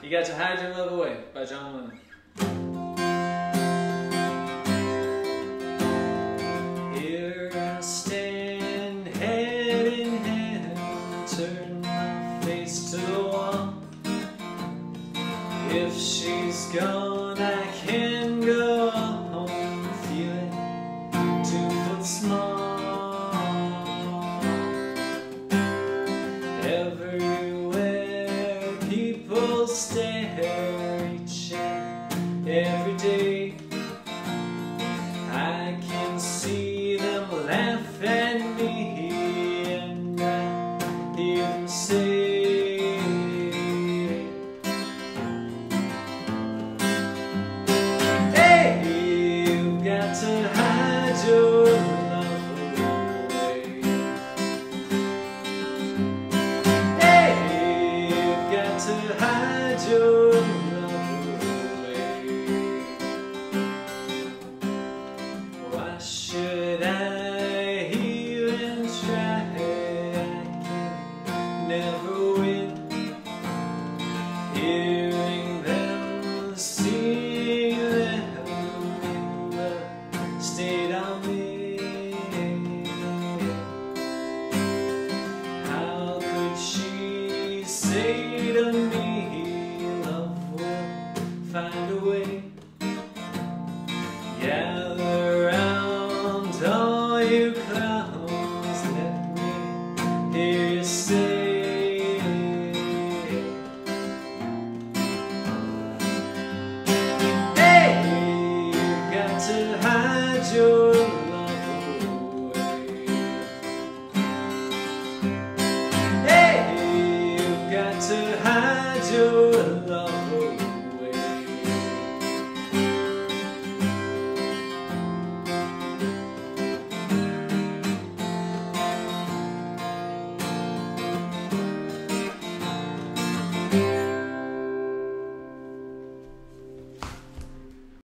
You Got to Hide Your Love Away by John Lennon. Here I stand, head in hand, turn my face to the wall. If she's gone, I can go home, feeling 2 foot small. Everywhere people stare each and every day. I can see them laugh at me, and I hear them say, hey, you've got to hide your love away. Hey, you've got to hide your love away. Why should I even try? I can never win. Hearing them, seeing them in the state I'm in. How could she say to me, love will find a way? Gather round, all you clowns, let me hear you say, hey, you've got to hide your love away. Hey, you've got to hide your love away. Thank you.